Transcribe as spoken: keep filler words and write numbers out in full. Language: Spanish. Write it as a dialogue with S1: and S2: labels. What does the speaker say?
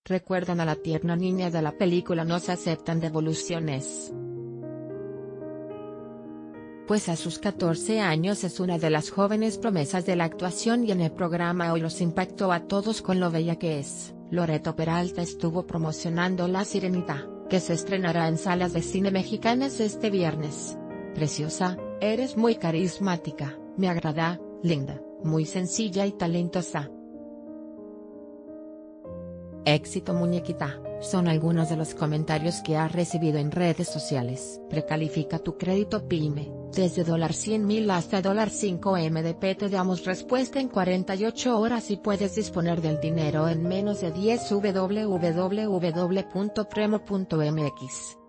S1: recuerdan a la tierna niña de la película No se aceptan devoluciones. Pues a sus catorce años es una de las jóvenes promesas de la actuación y en el programa hoy los impactó a todos con lo bella que es. Loreto Peralta estuvo promocionando La Sirenita, que se estrenará en salas de cine mexicanas este viernes. Preciosa, eres muy carismática, me agrada, linda, muy sencilla y talentosa. Éxito muñequita, son algunos de los comentarios que ha recibido en redes sociales. Precalifica tu crédito PYME, desde cien mil hasta cinco M D P te damos respuesta en cuarenta y ocho horas y puedes disponer del dinero en menos de diez. w w w punto premo punto m x